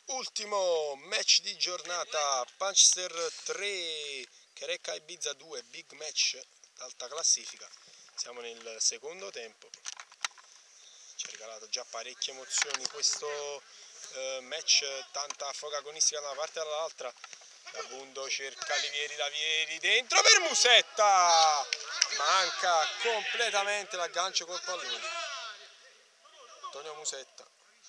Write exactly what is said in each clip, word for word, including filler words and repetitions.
Ultimo match di giornata, Punchester tre, Queréca Ibiza due, big match d'alta classifica. Siamo nel secondo tempo, ci ha regalato già parecchie emozioni questo eh, match, tanta foga agonistica da una parte e dall'altra. Dabundo cerca Livieri, Lavieri dentro per Musetta, manca completamente l'aggancio col pallone. Antonio Musetta.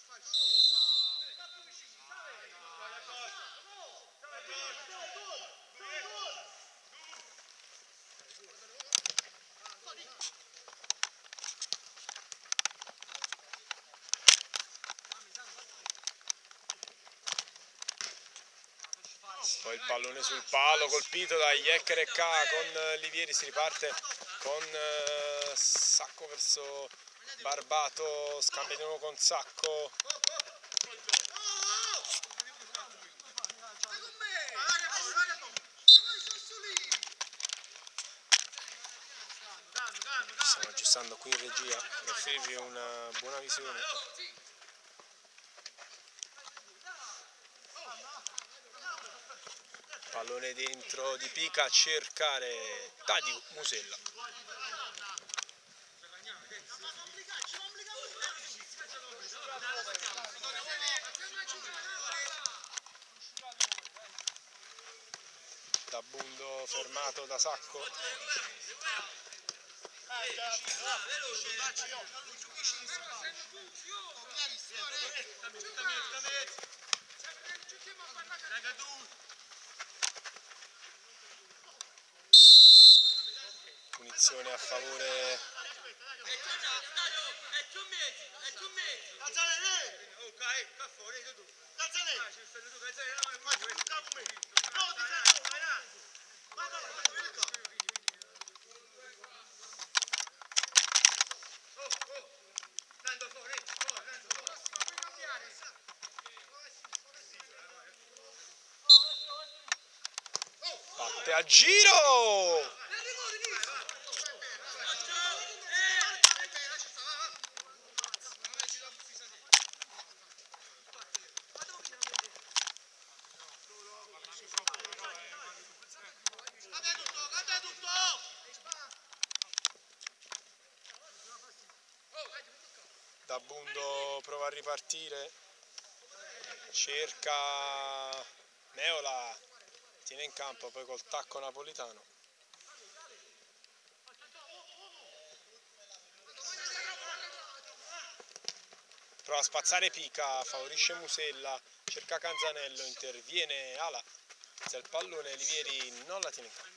Poi il pallone sul palo colpito da Queréca con Livieri, si riparte con eh, Sacco verso Barbato, scambia di nuovo con Sacco. Stiamo aggiustando qui in regia per offrirvi una buona visione. Pallone dentro di Pica a cercare Tadiu Musella. Dabundo fermato da Sacco. Punizione a favore batte a giro. Dabundo prova a ripartire, cerca Meola, tiene in campo, poi col tacco napolitano. Prova a spazzare Pica, favorisce Musella, cerca Canzanello, interviene Ala, alza il pallone, Livieri non la tiene in campo.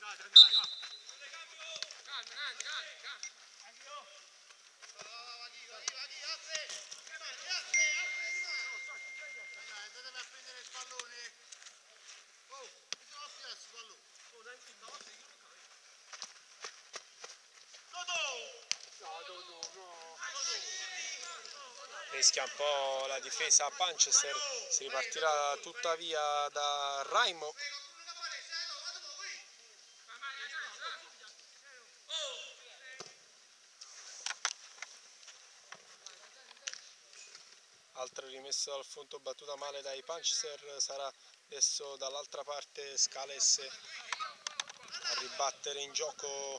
Rischia un po' la difesa a Punchester, si ripartirà tuttavia da Raimo. Altra rimessa dal fondo battuta male dai Punchester, sarà adesso dall'altra parte Scales a ribattere in gioco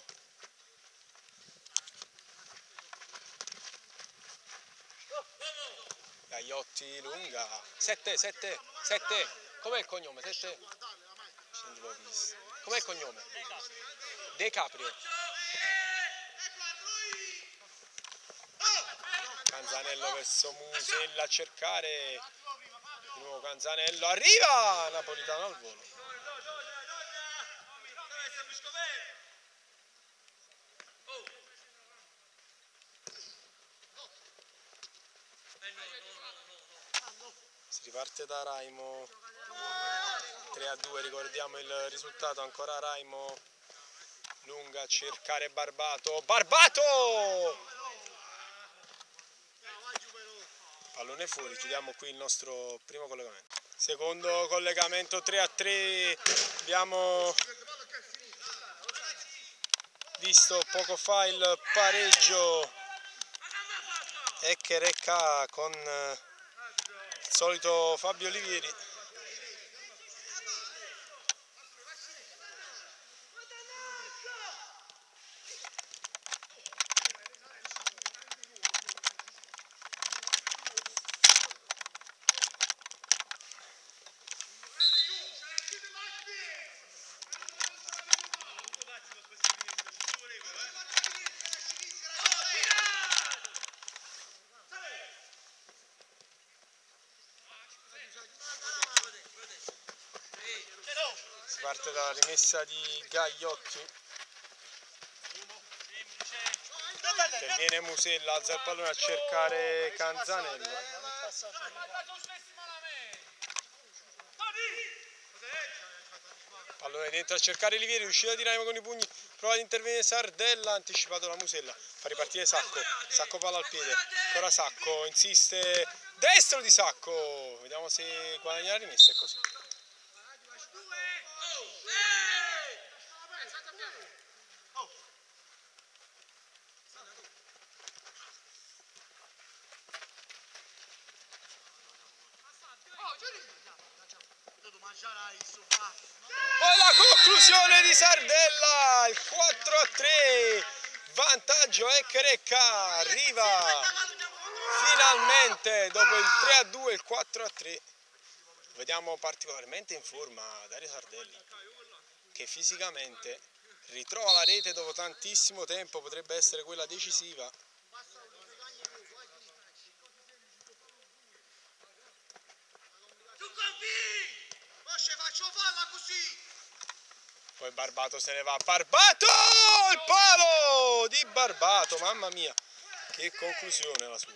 Gagliotti, lunga, sette, sette, sette, com'è il cognome? sette? Com'è il cognome? De Caprio. Canzanello verso Musella a cercare, di nuovo Canzanello, arriva Napolitano al volo. Si riparte da Raimo, tre a due, ricordiamo il risultato, ancora Raimo, lunga a cercare Barbato, Barbato! Pallone fuori, chiudiamo qui il nostro primo collegamento. Secondo collegamento tre a tre, abbiamo visto poco fa il pareggio e Queréca con solito Fabio Olivieri. Si parte dalla rimessa di Gagliotti, che viene Musella, alza il pallone a cercare Canzanello. Pallone dentro a cercare Olivieri, riuscito a tirare con i pugni, prova ad intervenire Sardella, ha anticipato la Musella, fa ripartire Sacco, Sacco palla al piede, ancora Sacco, insiste, destro di Sacco, vediamo se guadagna la rimessa, è così. Poi la conclusione di Sardella, il quattro a tre, vantaggio Eccerecca, arriva finalmente dopo il tre a due, il quattro a tre. Vediamo particolarmente in forma Dario Sardella, che fisicamente ritrova la rete dopo tantissimo tempo, potrebbe essere quella decisiva. Poi Barbato se ne va, Barbato! Il palo di Barbato, mamma mia, che conclusione la sua.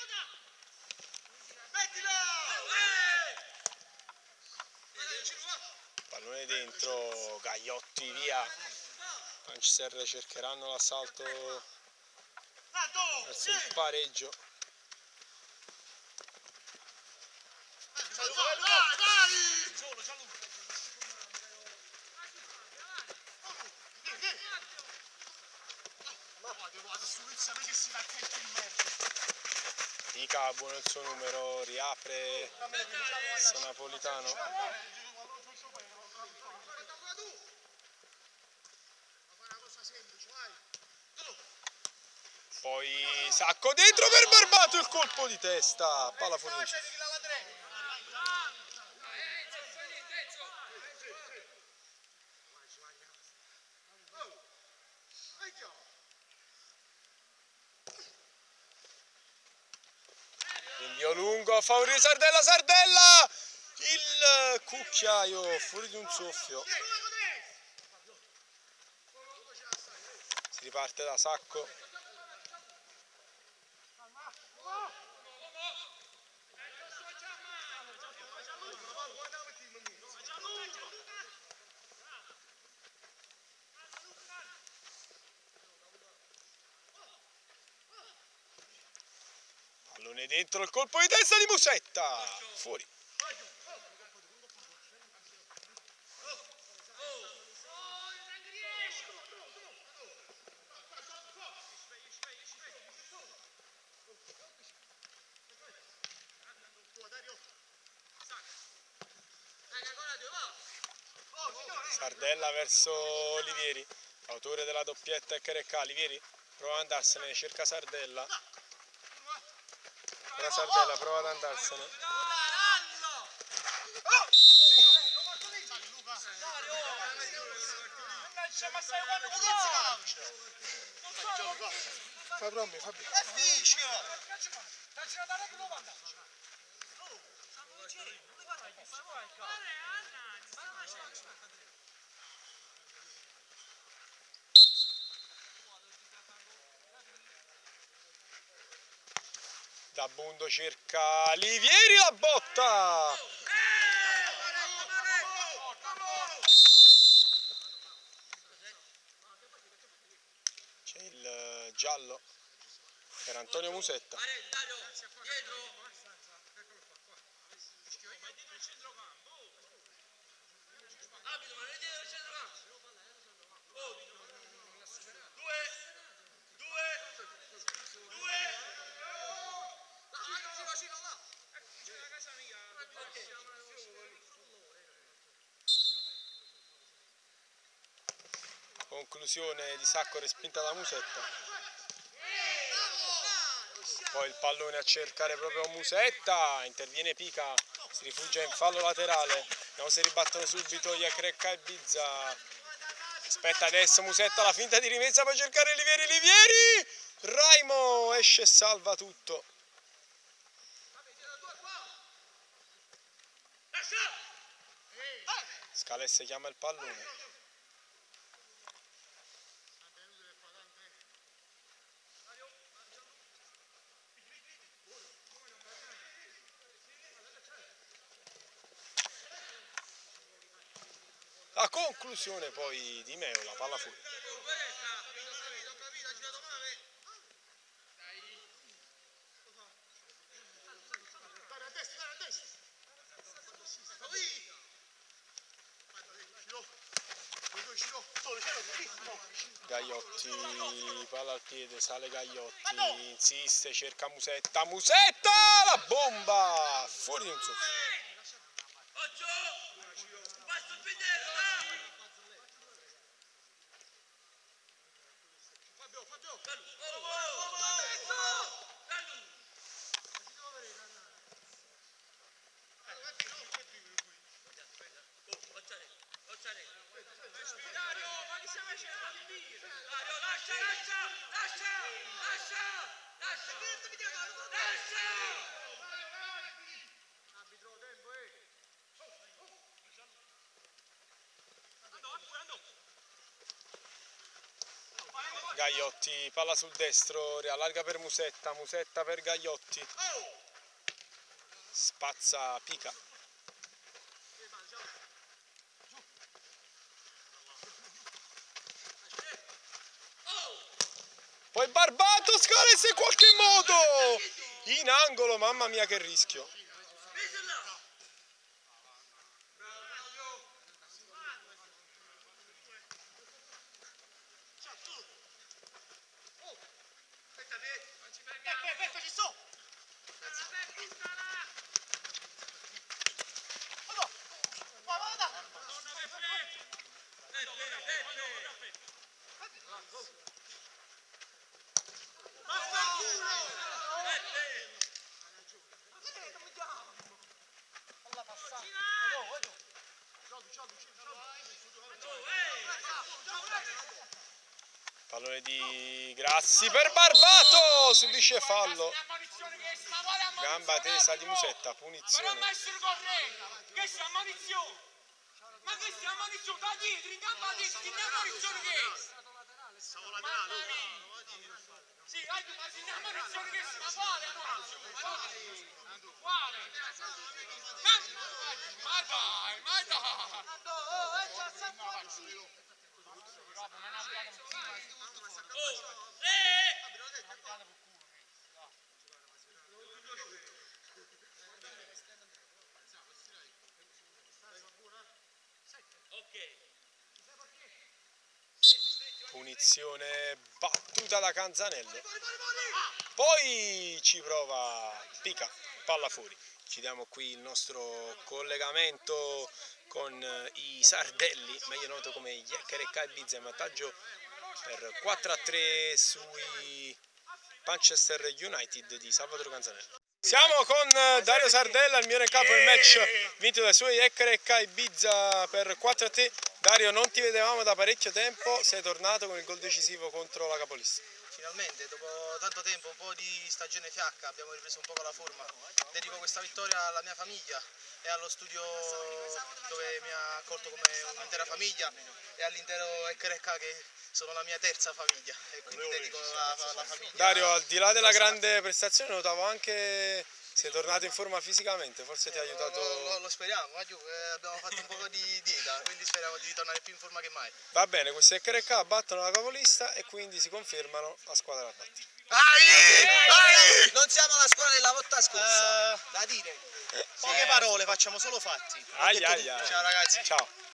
Pallone dentro, Gagliotti via. Manchester cercheranno l'assalto verso il pareggio. Dica buono il suo numero, riapre San Napolitano. Poi Sacco dentro per Barbato, il colpo di testa, palla fuori. Rinvio lungo a favore di Sardella, Sardella! Il cucchiaio fuori di un soffio. Si riparte da Sacco. Pallone dentro, il colpo di testa di Musetta, fuori. Sardella verso Olivieri, autore della doppietta Eccerecca. Olivieri prova ad andarsene, cerca Sardella. Ora Sardella prova ad andarsene. Fa brommi, fa bene. Da Bundo cerca Olivieri, la botta! C'è il giallo per Antonio Musetta. Conclusione di sacco respinta da Musetta. Poi il pallone a cercare proprio Musetta, interviene Pica, si rifugia in fallo laterale, vediamo se ribattono subito Iacrecca e Bizza. Aspetta adesso Musetta, la finta di rimessa, poi cercare Livieri, Livieri! Raimo esce e salva tutto. Scalesse chiama il pallone. La conclusione poi di Meo, la palla fuori. Gagliotti, palla al piede, sale Gagliotti, insiste, cerca Musetta, Musetta, la bomba, fuori di un soffio. Gagliotti, palla sul destro, riallarga per Musetta, Musetta per Gagliotti, spazza Pica. Poi Barbato, Scalesse in qualche modo, in angolo, mamma mia che rischio. Pallone di Grassi per Barbato, subisce fallo. Gamba tesa di Musetta, punizione. Che sia ammonizione? Ma che sia ammonizione? Da dietro, in gamba tesa, che ammonizione che è? Stavo laterale. Sì, ma che ammonizione che è? Ma quale ammonizione? Quale? Ma dai, ma dai! Oh, eh, c'ha sempre un giro! Punizione battuta da Canzanello. Poi ci prova Pica, palla fuori. Chiudiamo qui il nostro collegamento con i Sardelli, meglio noto come Iacrecca e Bizza, in vantaggio per quattro a tre sui Manchester United di Salvatore Canzanello. Siamo con Dario Sardella, il mio in capo il match vinto dai suoi Iacrecca e Bizza per quattro a tre. Dario, non ti vedevamo da parecchio tempo, sei tornato con il gol decisivo contro la capolista. Finalmente, dopo tanto tempo, un po' di stagione fiacca, abbiamo ripreso un po' la forma. Dedico questa vittoria alla mia famiglia e allo studio dove mi ha accolto come un'intera famiglia e all'intero Iacrecca che sono la mia terza famiglia e quindi dedico la, la famiglia. Dario, al di là della grande prestazione notavo anche sei tornato in forma fisicamente, forse ti ha aiutato. Lo, lo, lo speriamo, ma giù, eh, abbiamo fatto un po' di dieta, quindi speriamo di tornare più in forma che mai. Va bene, questi Iacrecca battono la capolista e quindi si confermano la squadra da battere. Ai, ai! Non siamo la squadra della volta scorsa. Uh, da dire, poche parole, facciamo solo fatti. Ai, ai, ai. Ciao ragazzi. Ciao.